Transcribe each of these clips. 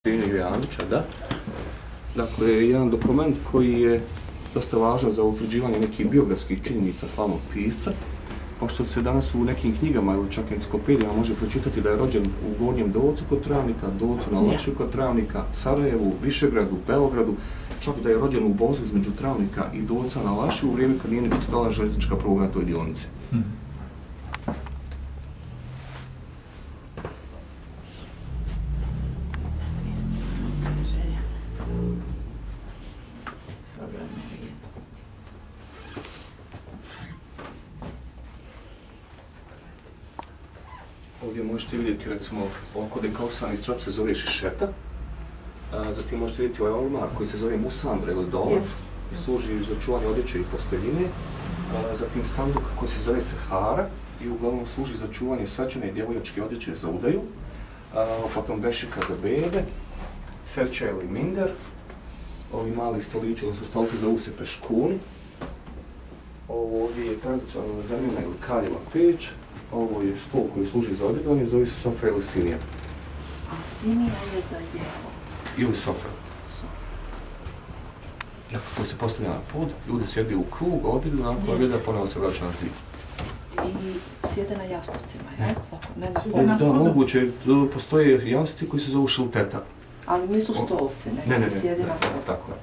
Janića, da. Dakle, jedan dokument koji je dosta važan za utvrđivanje nekih biografskih činjenica slavnog pisca, pošto se danas u nekim knjigama ili čak enciklopedijama može pročitati da je rođen u Gornjem Dolcu kod Travnika, Dolcu na Lašiju kod Travnika, Sarajevu, Višegradu, Beogradu, čak da je rođen u vozu između Travnika i Dolca na Lašiju u vrijeme kad nije ni postojala željeznička pruga na toj dionici. Ovdje možete vidjeti, recimo, oko dekausani strop se zove šišeta, zatim možete vidjeti ovaj ormar koji se zove musandra ili dolaz, i služi za čuvanje odjeće i posteljine, zatim sanduk koji se zove sehara i uglavnom služi za čuvanje svečane i djevojačke odjeće za udaju, potom bešika za bebe, serča ili minder, ovi mali stolići, odnosno stolice zovu se peškuni, ovo ovdje je tradicionalna zemljena ili kaljeva peć, ovo je stol koji služi za odjedanje, zove se sofra ili sinija. A sinija je za jelo? Ili sofra. Dakle, koji se postavlja na pod, ljudi sjedi u krug, odjedu, nakon objeda, ponovno se vraća na zid. I sjede na jastucima, je? Da, moguće, postoje jastuci koji se zovu šilteta. Ali nisu stolci, nego se sjedi na pod. Tako je.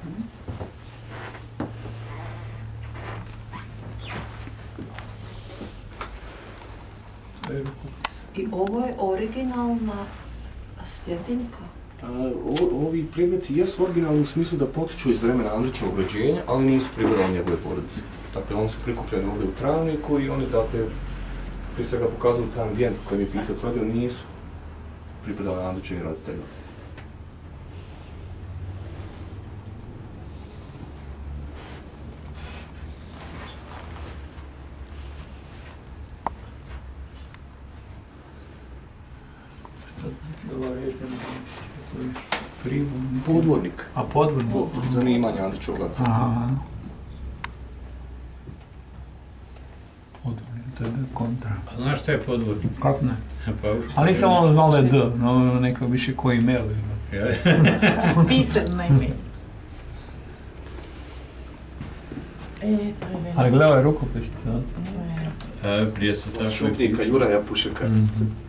I ovo je originalna svjetinka? Ovi predmeti jesu originalni u smislu da potiču iz vremena Andrićevog rođenja, ali nisu pripadali njegove porodice. Dakle, oni su prikupljeni ovdje u Travniku i oni, dakle, prije svega pokazuju taj ambijent koji je pisac rodio, nisu pripadali Andrićevim roditeljima. Podvodnik. A podvodnik? Zanimanje Andrićevog oca. Aha. Podvodnik, to je kontra. A znaš šta je podvodnik? Kako ne? Ali nisam ono znao da je D, no neka više koji email. Pisano ime. Ali gledaj ovaj rukopis, da? Prije se tako... Šupnika Juraja Pušeka.